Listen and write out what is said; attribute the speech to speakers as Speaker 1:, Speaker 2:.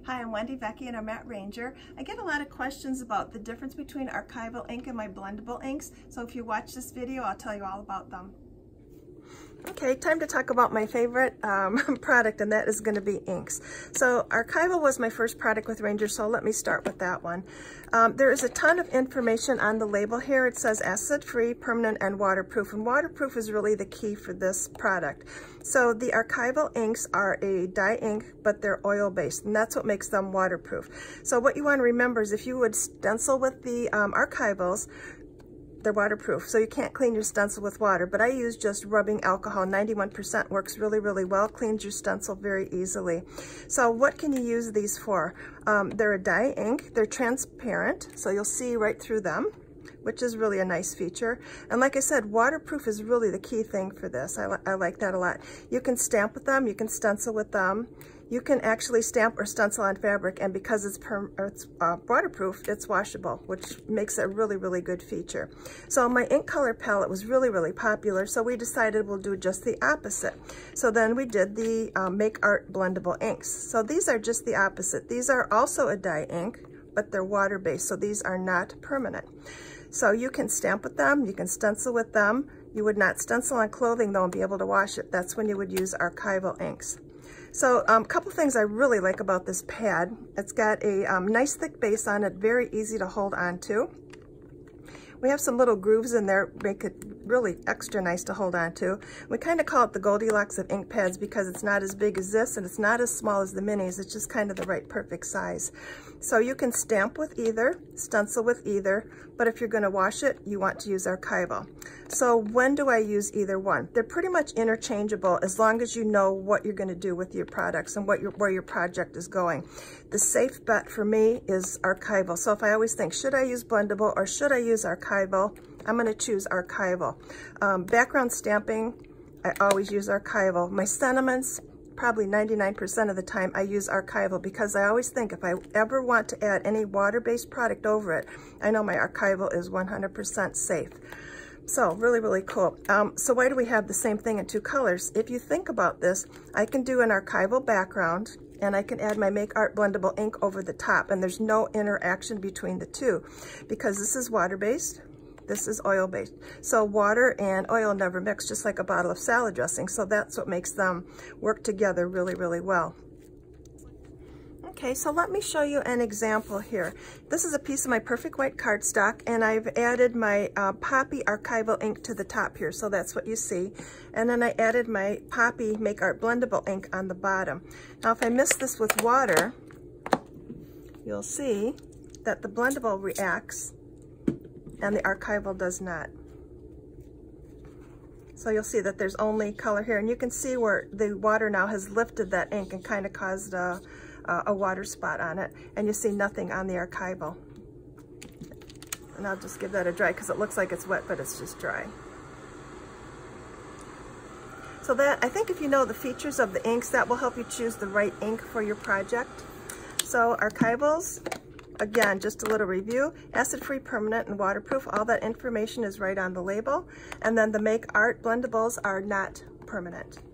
Speaker 1: Hi, I'm Wendy Vecchi and I'm at Ranger. I get a lot of questions about the difference between Archival ink and my blendable inks, so if you watch this video, I'll tell you all about them. Okay, time to talk about my favorite product, and that is going to be inks. So Archival was my first product with Ranger, so let me start with that one. There is a ton of information on the label here. It says acid-free, permanent, and waterproof, and waterproof is really the key for this product. So the Archival inks are a dye ink, but they're oil-based, and that's what makes them waterproof. So what you want to remember is if you would stencil with the Archivals, they're waterproof, so you can't clean your stencil with water, but I use just rubbing alcohol. 91% works really, really well, cleans your stencil very easily. So what can you use these for? They're a dye ink, they're transparent, so you'll see right through them, which is really a nice feature. And like I said, waterproof is really the key thing for this. I like that a lot. You can stamp with them, you can stencil with them. You can actually stamp or stencil on fabric, and because it's waterproof, it's washable, which makes it a really, really good feature. So my ink color palette was really, really popular, so we decided we'll do just the opposite. So then we did the Make Art blendable inks. So these are just the opposite. These are also a dye ink, but they're water-based, so these are not permanent. So you can stamp with them, you can stencil with them. You would not stencil on clothing though and be able to wash it. That's when you would use Archival inks. So a couple things I really like about this pad. It's got a nice thick base on it, very easy to hold on to. We have some little grooves in there, make it really extra nice to hold on to. We kind of call it the Goldilocks of ink pads because it's not as big as this and it's not as small as the minis. It's just kind of the right perfect size. So you can stamp with either, stencil with either, but if you're going to wash it, you want to use Archival. So when do I use either one? They're pretty much interchangeable as long as you know what you're going to do with your products and where your project is going. The safe bet for me is Archival. So if I always think, should I use blendable or should I use Archival? I'm going to choose Archival. Background stamping, I always use Archival. My sentiments, probably 99% of the time I use Archival because I always think if I ever want to add any water-based product over it, I know my Archival is 100% safe. So really, really cool. So why do we have the same thing in two colors? If you think about this, I can do an Archival background and I can add my Make Art blendable ink over the top, and there's no interaction between the two because this is water-based, this is oil-based. So water and oil never mix, just like a bottle of salad dressing. So that's what makes them work together really, really well. Okay, so let me show you an example here. This is a piece of my perfect white cardstock, and I've added my Poppy Archival ink to the top here, so that's what you see. And then I added my Poppy Make Art blendable ink on the bottom. Now if I mix this with water, you'll see that the blendable reacts and the Archival does not. So you'll see that there's only color here, and you can see where the water now has lifted that ink and kind of caused a water spot on it, and you see nothing on the Archival. And I'll just give that a dry because it looks like it's wet, but it's just dry. So that, I think if you know the features of the inks, that will help you choose the right ink for your project. So Archivals, again, just a little review, acid-free, permanent, and waterproof. All that information is right on the label. And then the Make Art blendables are not permanent.